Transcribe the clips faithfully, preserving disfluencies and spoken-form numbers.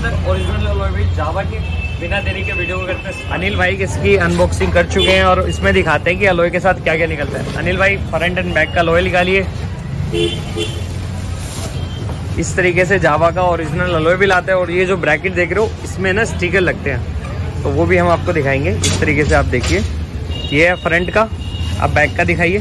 अंदर original alloy wheel जावा के। बिना देरी के वीडियो को करते हैं। अनिल भाई इसकी अनबॉक्सिंग कर चुके हैं और इसमें दिखाते हैं कि अलॉय के साथ क्या क्या निकलता है। अनिल भाई फ्रंट एंड बैक का अलॉय निकालिए। इस तरीके से जावा का ओरिजिनल अलॉय व्हील आता है और ये जो ब्रैकेट देख रहे हो इसमें ना स्टिकर लगते हैं, तो वो भी हम आपको दिखाएंगे। इस तरीके से आप देखिए, ये है फ्रंट का। अब बैक का दिखाइए।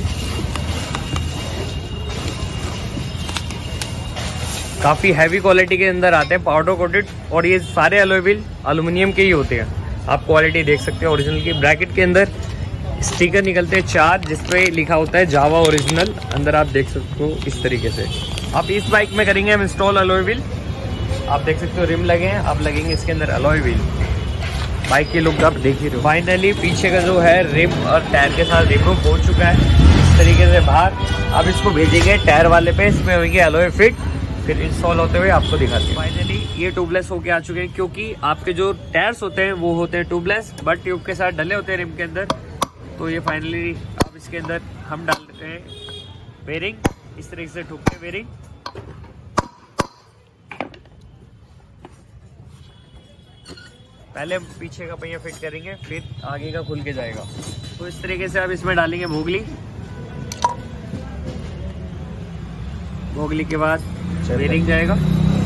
काफ़ी हैवी क्वालिटी के अंदर आते हैं, पाउडर कोटेड, और ये सारे अलॉय व्हील एल्युमिनियम के ही होते हैं। आप क्वालिटी देख सकते हैं ओरिजिनल की। ब्रैकेट के अंदर स्टिकर निकलते हैं चार, जिसपे लिखा होता है जावा ओरिजिनल। अंदर आप देख सकते हो इस तरीके से। अब इस बाइक में करेंगे हम इंस्टॉल अलॉय व्हील। आप देख सकते हो रिम लगे हैं, अब लगेंगे इसके अंदर अलॉय व्हील। बाइक की लुक आप देख ही रहे हो। फाइनली पीछे का जो है रिम और टायर के साथ रिमूव हो चुका है इस तरीके से बाहर। अब इसको भेजेंगे टायर वाले पे, इसमें होंगे अलॉय फिट, फिर इंस्टॉल होते हुए आपको दिखाते हैं। फाइनली ये ट्यूबलेस होके आ चुके हैं, क्योंकि आपके जो टायर्स होते हैं वो होते हैं ट्यूबलेस, बट ट्यूब के साथ डले होते हैं रिम के अंदर। तो ये फाइनली अब इसके अंदर हम डाल देते हैं बेरिंग। इस तरीके से ठुकते बेरिंग। पहले पीछे का पहिया फिट करेंगे, फिर आगे का खुल के जाएगा। तो इस तरीके से अब इसमें डालेंगे भोगली। भोगली के बाद बेरिंग जाएगा,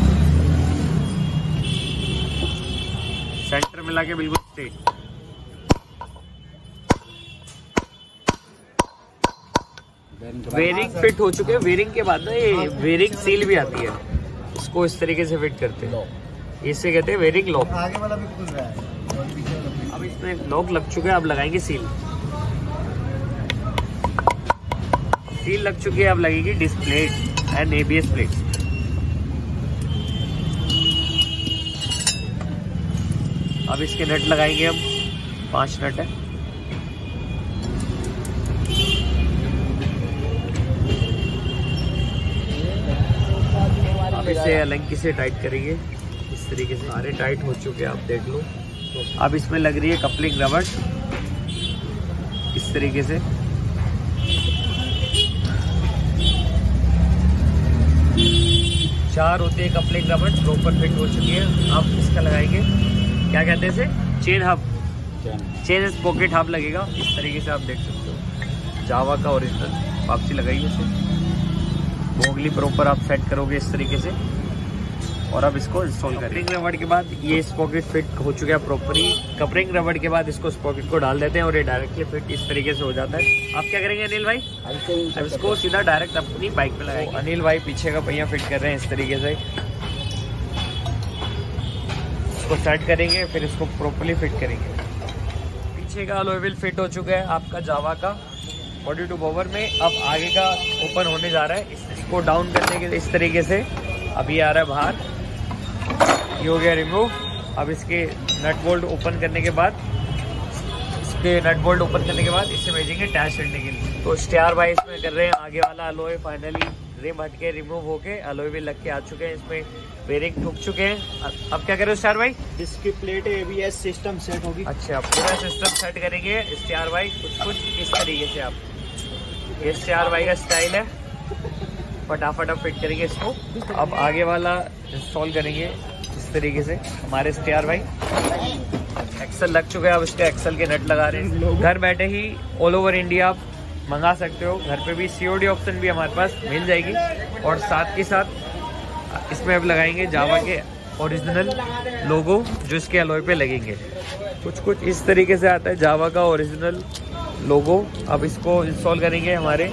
सेंटर मिला के बिल्कुल स्ट्रेट। वेरिंग फिट हो चुके हैं। वेरिंग के बाद ना ये वेरिंग सील भी आती है, इसको इस तरीके से फिट करते हैं। इसे कहते हैं वेरिंग लॉक। आगे वाला भी खुल रहा है। अब इसमें लॉक लग चुका है, अब लगाएंगे सील। सील लग चुकी है, अब लगेगी disc plate and ABS plate. अब इसके नट लगाएंगे हम, पांच नट है। अब इसे अलंकी से टाइट करेंगे इस तरीके से। सारे टाइट हो चुके हैं, आप देख लो। अब इसमें लग रही है कपलिंग रबड़ इस तरीके से। चार होते हैं कपलिंग रबड़, प्रॉपर फिट हो चुकी है। अब इसका लगाएंगे, क्या कहते हैं इसे, chain hub, chain pocket hub लगेगा इस तरीके से। आप देख सकते हो जावा का ओरिजिनल। वापसी लगाइए इसे। भोगली प्रॉपर आप सेट करोगे इस तरीके से, और अब इसको इंस्टॉल करेंगे। कपरिंग रबड़ के बाद ये स्पॉकेट फिट हो चुका है प्रॉपरली। कपरिंग रबड़ के बाद इसको स्पॉकेट को डाल देते हैं और ये डायरेक्टली फिट इस तरीके से हो जाता है। आप क्या करेंगे अनिल भाई? अब इसको सीधा डायरेक्ट अपनी बाइक पे लगाएंगे। तो अनिल भाई पीछे का पहिया फिट कर रहे हैं इस तरीके से। इसको सेट करेंगे, फिर इसको प्रॉपरली फिट करेंगे। पीछे का अलॉय व्हील फिट हो चुका है आपका जावा का बॉडी टू बॉवर में। अब आगे का ओपन होने जा रहा है। इसको डाउन करने के इस तरीके से अब ये आ रहा है बाहर, ये हो गया रिमूव। अब इसके नट बोल्ट ओपन करने के बाद इसके नट बोल्ट ओपन करने के बाद इसे भेजेंगे टायर चढ़ने के लिए। तो स्टार भाई इसमें कर रहे हैं आगे वाला अलॉय। फाइनली रिम हट के रिमूव होके अलॉय भी लग के आ चुके हैं। इसमें बेरिंग ठुक चुके हैं। अब क्या करें स्टार भाई? इसकी प्लेट एबीएस सिस्टम सेट होगी। अच्छा, पूरा सिस्टम सेट करेंगे स्टार भाई कुछ कुछ इस तरीके से। आप ये स्टार भाई का स्टाइल है, फटाफट अब फिट करेंगे इसको। अब आगे वाला इंस्टॉल करेंगे इस तरीके से हमारे स्टार भाई। एक्सल लग चुका है, अब इसके एक्सल के नट लगा रहे हैं। घर बैठे ही ऑल ओवर इंडिया आप मंगा सकते हो। घर पे भी सीओडी ऑप्शन भी हमारे पास मिल जाएगी। और साथ के साथ इसमें अब लगाएंगे जावा के ओरिजिनल लोगो, जो इसके अलॉय पे लगेंगे। कुछ कुछ इस तरीके से आता है जावा का ओरिजिनल लोगो। अब इसको इंस्टॉल करेंगे हमारे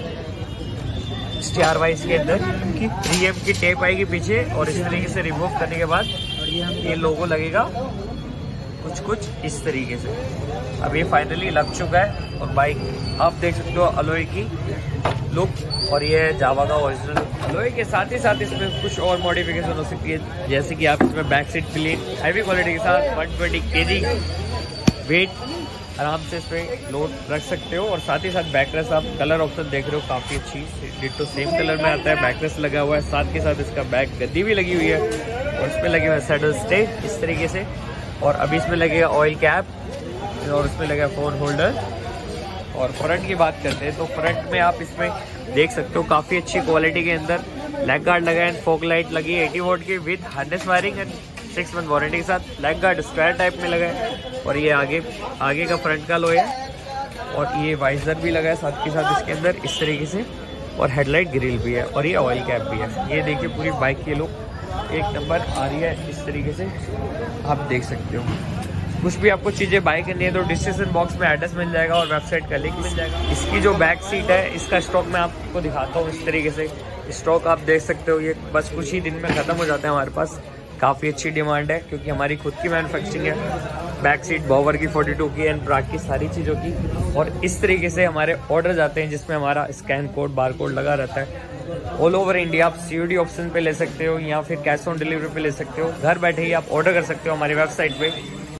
स्टार वाइज के अंदर। थ्री एम की टेप आएगी पीछे, और इस तरीके से रिमूव करने के बाद ये लोगो लगेगा कुछ कुछ इस तरीके से। अब ये फाइनली लग चुका है और बाइक आप देख सकते हो अलॉय की लुक। और ये है जावा का ओरिजिनल अलॉय के साथ ही साथ इसमें कुछ और मॉडिफिकेशन हो सकती है, जैसे कि आप इसमें back seat clean heavy quality के साथ वन ट्वेंटी केजी वेट आराम से इस पर लोड रख सकते हो। और साथ ही साथ बैकरेस्ट आप कलर ऑप्शन देख रहे हो, काफ़ी अच्छी डिट्टो सेम कलर में आता है। बैकरेस्ट लगा हुआ है, साथ के साथ इसका बैक गद्दी भी लगी हुई है, और इसमें लगे हुए सैडल स्टे इस तरीके से। और अभी इसमें लगेगा ऑयल कैप, और इसमें लगेगा फ़ोन होल्डर। और फ्रंट की बात करते हैं तो फ्रंट में आप इसमें देख सकते हो काफ़ी अच्छी क्वालिटी के अंदर लेग गार्ड लगा है, फोक लाइट लगी है एटी वोल्ट की with harness wiring and six month warranty के साथ। लेग गार्ड स्क्वायर टाइप में लगा है और ये आगे आगे का फ्रंट का लोहे है और ये वाइजर भी लगा है साथ के साथ इसके अंदर इस तरीके से, और हेडलाइट ग्रिल भी है और ये ऑयल कैप भी है। ये देखिए पूरी बाइक की लुक एक नंबर आ रही है इस तरीके से, आप देख सकते हो। कुछ भी आपको चीज़ें बाय करनी है तो डिस्क्रिप्शन बॉक्स में एड्रेस मिल जाएगा और वेबसाइट का लिंक मिल जाएगा। इसकी जो बैक सीट है इसका स्टॉक मैं आपको दिखाता हूँ इस तरीके से। स्टॉक आप देख सकते हो, ये बस कुछ ही दिन में ख़त्म हो जाता है हमारे पास। काफ़ी अच्छी डिमांड है क्योंकि हमारी खुद की मैन्युफैक्चरिंग है। बैक सीट बॉवर की फोर्टी टू की एंड ब्राक की सारी चीज़ों की, और इस तरीके से हमारे ऑर्डर जाते हैं जिसमें हमारा स्कैन कोड बार कोड लगा रहता है। ऑल ओवर इंडिया आप सीओडी ऑप्शन पे ले सकते हो या फिर कैश ऑन डिलीवरी पे ले सकते हो। घर बैठे ही आप ऑर्डर कर सकते हो हमारी वेबसाइट पे।